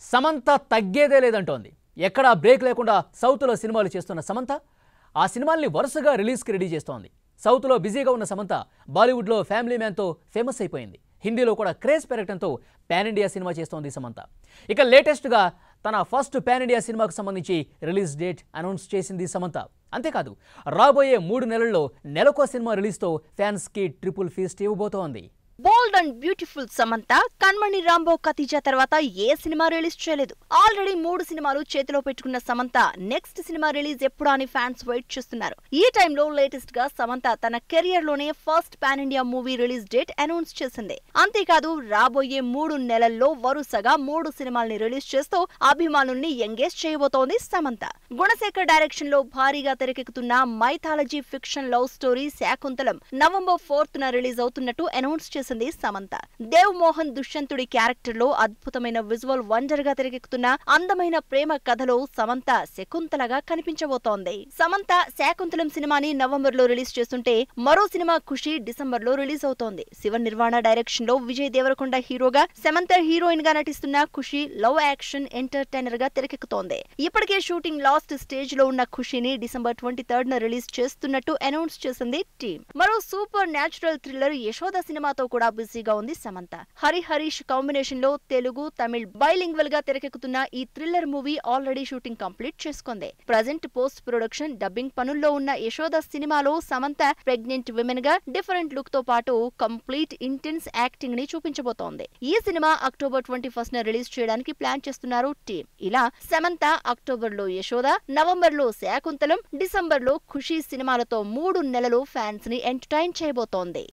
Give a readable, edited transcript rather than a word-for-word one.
సమంత తగ్గేదే లేదంటోంది. ఎక్కడా బ్రేక్ లేకుండా సౌత్లో సినిమాలు చేస్తున్న సమంత ఆ సినిమాల్ని వరుసగా రిలీజ్కి రెడీ చేస్తోంది. సౌత్లో బిజీగా ఉన్న సమంత బాలీవుడ్లో ఫ్యామిలీ మ్యాన్తో ఫేమస్ అయిపోయింది. హిందీలో కూడా క్రేజ్ పెరగడంతో పాన్ ఇండియా సినిమా చేస్తోంది సమంత. ఇక లేటెస్ట్గా తన ఫస్ట్ పాన్ ఇండియా సినిమాకు సంబంధించి రిలీజ్ డేట్ అనౌన్స్ చేసింది సమంత. అంతేకాదు రాబోయే 3 నెలల్లో నెలకో సినిమా రిలీజ్తో ఫ్యాన్స్కి ట్రిపుల్ ఫీస్ట్ ఇవ్వబోతోంది. Bold and beautiful Samantha Kanmani Rambo Khatija తర్వాత ఏ సినిమా రిలీజ్ చేయలేదు. ఆల్రెడీ 3 సినిమాలు చేతిలో పెట్టుకున్న సమంత నెక్స్ట్ సినిమా రిలీజ్ ఎప్పుడా అని ఫ్యాన్స్ వెయిట్ చేస్తున్నారు. ఈ టైంలో లేటెస్ట్ గా సమంత తన కెరియర్ లోనే first pan India movie release date announce చేసింది. అంతేకాదు రాబోయే 3 నెలల్లో వరుసగా 3 సినిమాల్ని రిలీజ్ చేస్తూ అభిమానుల్ని ఎంగేజ్ చేయబోతోంది సమంత. గుణశేఖర్ డైరెక్షన్ లో భారీగా తెరకెక్కుతున్న mythology fiction love story Shaakuntalam November 4న రిలీజ్ అవుతున్నట్టు అనౌన్స్ చేసింది సమంత. దేవ్ మోహన్ దుష్యంతుడి క్యారెక్టర్ లో అద్భుతమైన విజువల్ వండర్ గా తెరకెక్కుతున్న అందమైన ప్రేమ కథలో సమంత శకుంతలగా కనిపించబోతోంది. సమంత శాకుంతలం సినిమాని నవంబర్ లో రిలీజ్ చేస్తుంటే మరో సినిమా ఖుషి డిసెంబర్ లో రిలీజ్ అవుతోంది. శివ నిర్వాణ డైరెక్షన్ లో విజయ్ దేవరకొండ హీరోగా సమంత హీరోయిన్ గా నటిస్తున్న ఖుషి లవ్ యాక్షన్ ఎంటర్టైనర్ గా తెరకెక్కుతోంది. ఇప్పటికే షూటింగ్ లాస్ట్ స్టేజ్ లో ఉన్న ఖుషిని డిసెంబర్ 23న రిలీజ్ చేస్తున్నట్టు అనౌన్స్ చేసింది టీమ్. మరో సూపర్ న్యాచురల్ థ్రిల్లర్ యశోద సినిమాతో కూడా బిజీగా ఉంది సమంత. హరీష్ కాంబినేషన్ లో తెలుగు తమిళ్ బైలింగ్వల్ గా తెరకెక్కుతున్న ఈ thriller movie already shooting complete చేసుకుంది. ప్రజెంట్ పోస్ట్ ప్రొడక్షన్ డబ్బింగ్ పనుల్లో ఉన్న యశోద సినిమాలో సమంత ప్రెగ్నెంట్ విమెన్ గా డిఫరెంట్ లుక్ తో పాటు కంప్లీట్ ఇంటెన్స్ యాక్టింగ్ ని చూపించబోతోంది. ఈ సినిమా అక్టోబర్ 21న రిలీజ్ చేయడానికి ప్లాన్ చేస్తున్నారు టీమ్. ఇలా సమంత అక్టోబర్ లో యశోద, నవంబర్ లో శాకుంతలం, డిసెంబర్ లో ఖుషి సినిమాలతో 3 నెలలు ఫ్యాన్స్ ని ఎంటర్టైన్ చేయబోతోంది.